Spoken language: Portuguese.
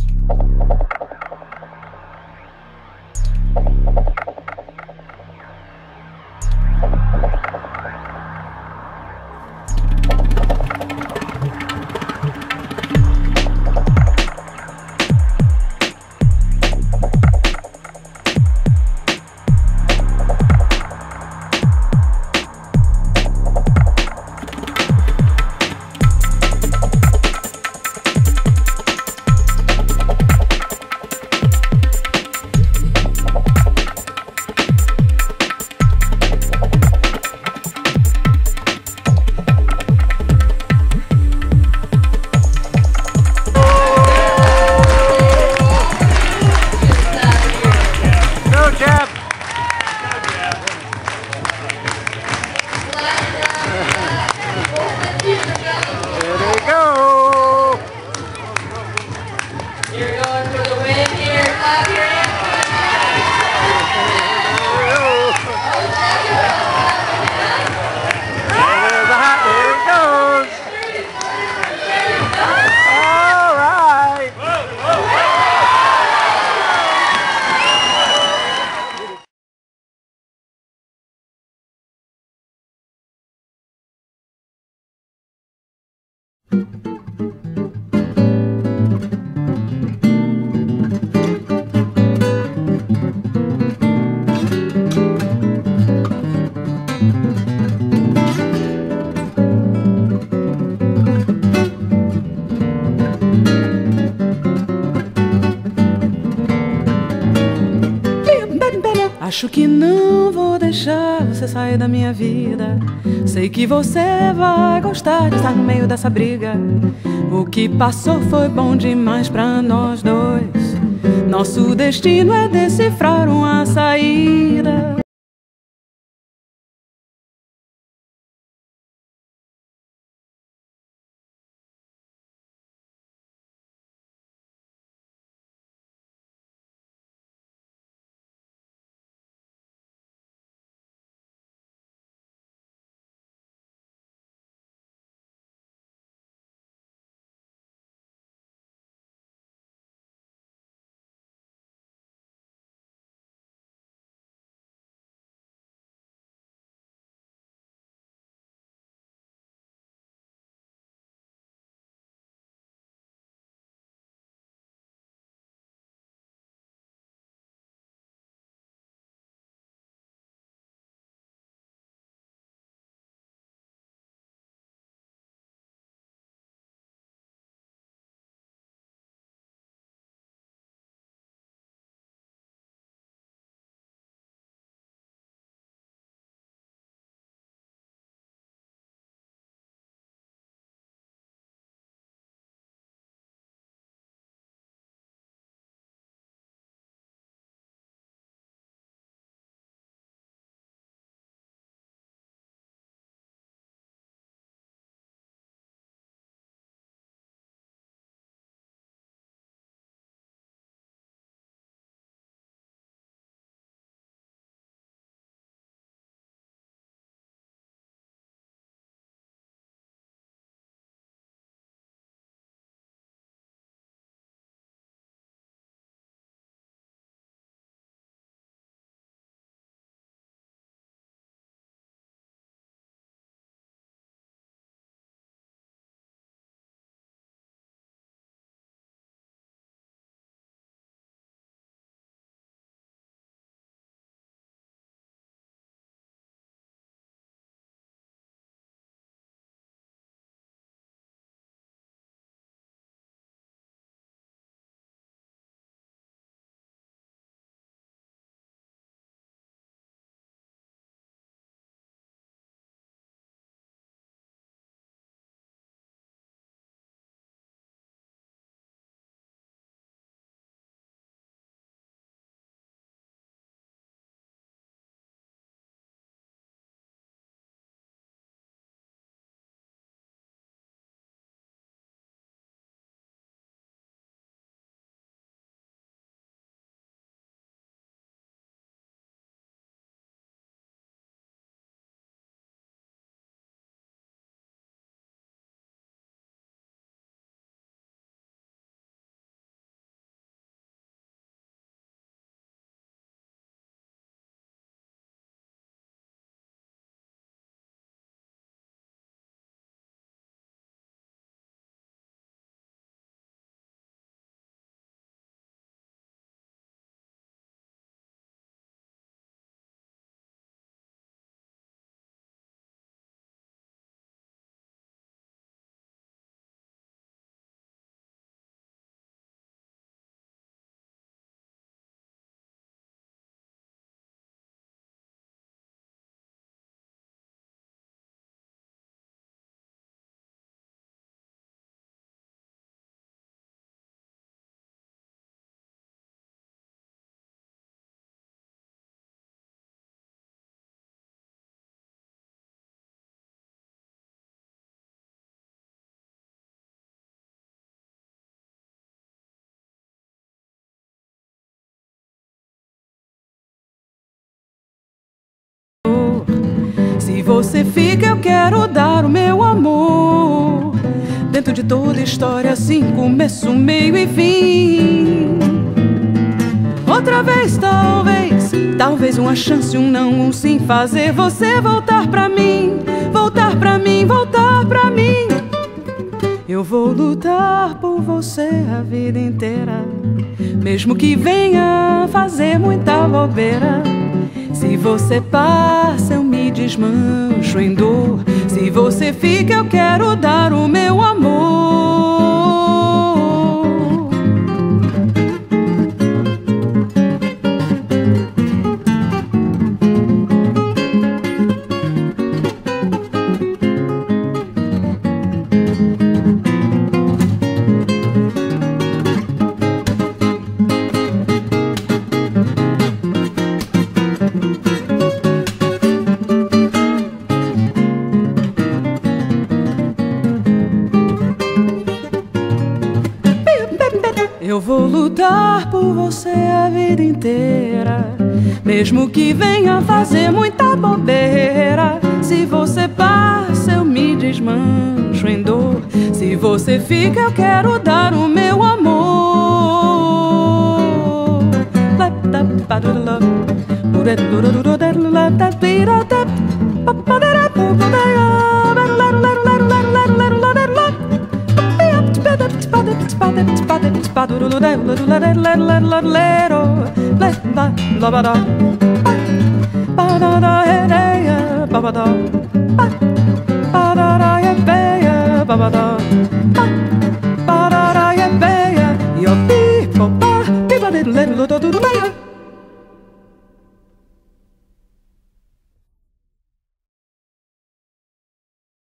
Acho que não vou deixar você sair da minha vida. Sei que você vai gostar de estar no meio dessa briga. O que passou foi bom demais pra nós dois. Nosso destino é decifrar uma saída. você fica, eu quero dar o meu amor. Dentro de toda história, assim, começo, meio e fim. Outra vez, talvez uma chance, um não, um sim. Fazer você voltar pra mim, voltar pra mim, voltar pra mim. Eu vou lutar por você a vida inteira, mesmo que venha fazer muita bobeira. Se você passa, eu me desmancho em dor. Se você fica, eu quero dar o meu amor. Eu vou lutar por você a vida inteira, mesmo que venha fazer muita bobeira. Se você passa, eu me desmancho em dor. Se você fica, eu quero dar o meu amor. Yo,